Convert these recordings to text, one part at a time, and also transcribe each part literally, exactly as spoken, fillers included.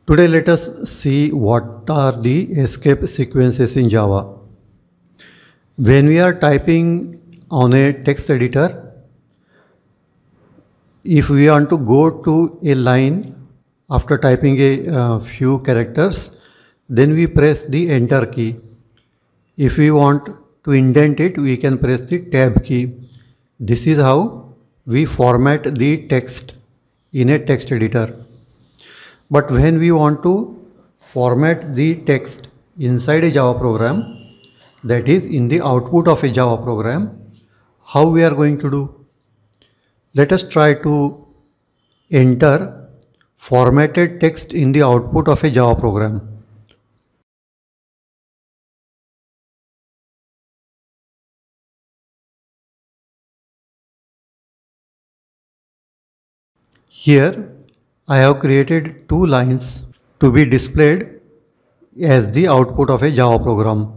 Today let us see what are the escape sequences in Java. When we are typing on a text editor, if we want to go to a line after typing a uh, few characters, then we press the enter key. If we want to indent it, we can press the tab key. This is how we format the text in a text editor. But when we want to format the text inside a Java program, that is in the output of a Java program, how we are going to do? Let us try to enter formatted text in the output of a Java program. Here I have created two lines to be displayed as the output of a Java program.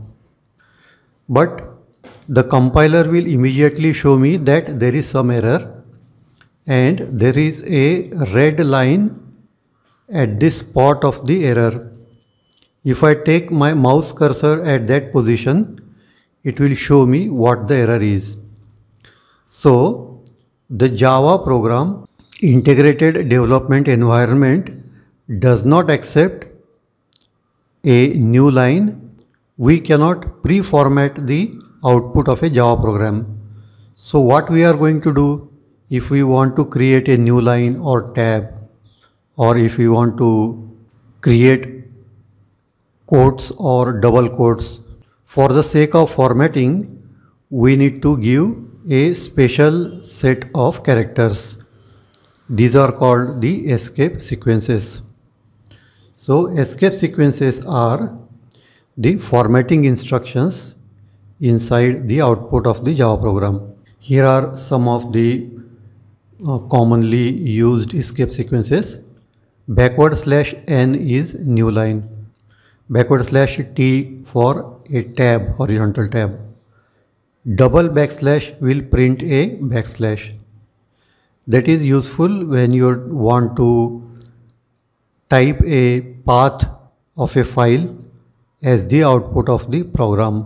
But the compiler will immediately show me that there is some error and there is a red line at this spot of the error. If I take my mouse cursor at that position, it will show me what the error is. So the Java program integrated development environment does not accept a new line. We cannot pre-format the output of a Java program. So what we are going to do if we want to create a new line or tab, or if we want to create quotes or double quotes, for the sake of formatting, we need to give a special set of characters. These are called the escape sequences. So escape sequences are the formatting instructions inside the output of the Java program. Here are some of the uh, commonly used escape sequences. Backward slash n is new line. Backward slash t for a tab, horizontal tab. Double backslash will print a backslash. That is useful when you want to type a path of a file as the output of the program.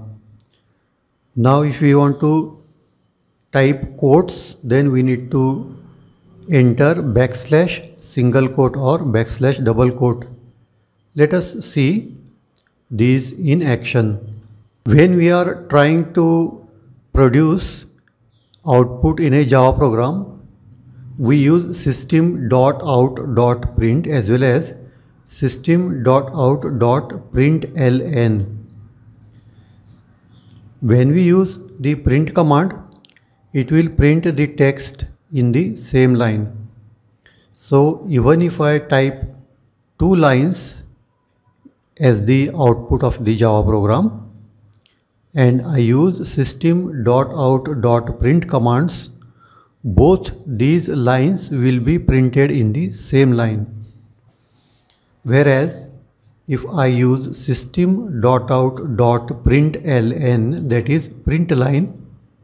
Now if we want to type quotes, then we need to enter backslash single quote or backslash double quote. Let us see these in action. When we are trying to produce output in a Java program, we use system.out.print as well as system.out.println. When we use the print command, it will print the text in the same line. So even if I type two lines as the output of the Java program and I use system.out.print commands, both these lines will be printed in the same line. Whereas if I use system.out.println, that is print line,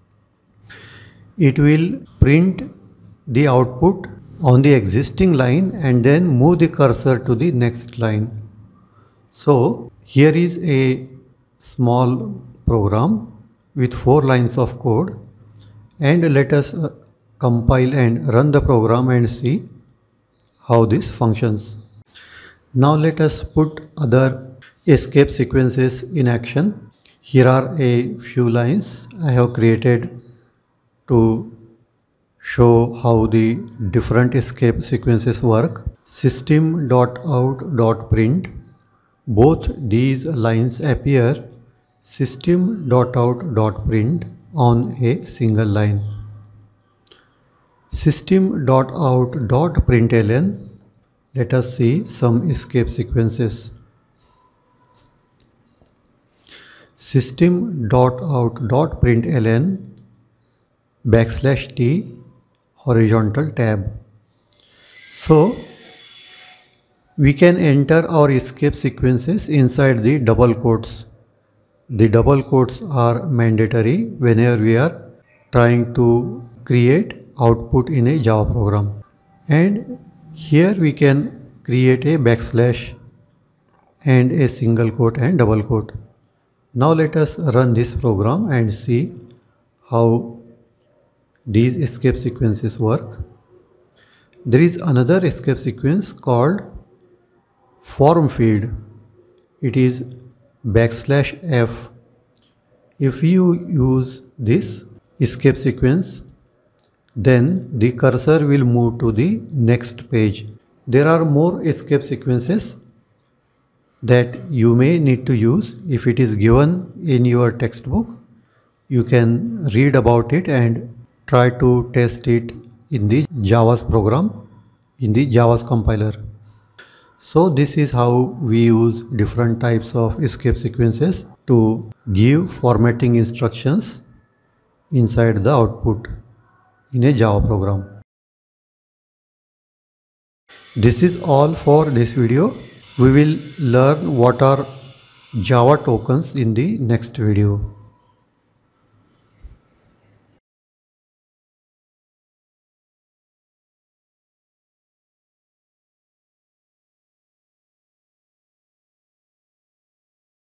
it will print the output on the existing line and then move the cursor to the next line. So here is a small program with four lines of code, and let us uh, compile and run the program and see how this functions. Now let us put other escape sequences in action. Here are a few lines I have created to show how the different escape sequences work. System.out.print. Both these lines appear system.out.print on a single line. System.out.println. Let us see some escape sequences. System.out.println backslash t horizontal tab. So we can enter our escape sequences inside the double quotes. The double quotes are mandatory whenever we are trying to create output in a Java program. And here we can create a backslash and a single quote and double quote. Now let us run this program and see how these escape sequences work. There is another escape sequence called form feed. It is backslash f. If you use this escape sequence, then the cursor will move to the next page. There are more escape sequences that you may need to use. If it is given in your textbook, you can read about it and try to test it in the Java's program, in the Java's compiler. So this is how we use different types of escape sequences to give formatting instructions inside the output in a Java program. This is all for this video. We will learn what are Java tokens in the next video.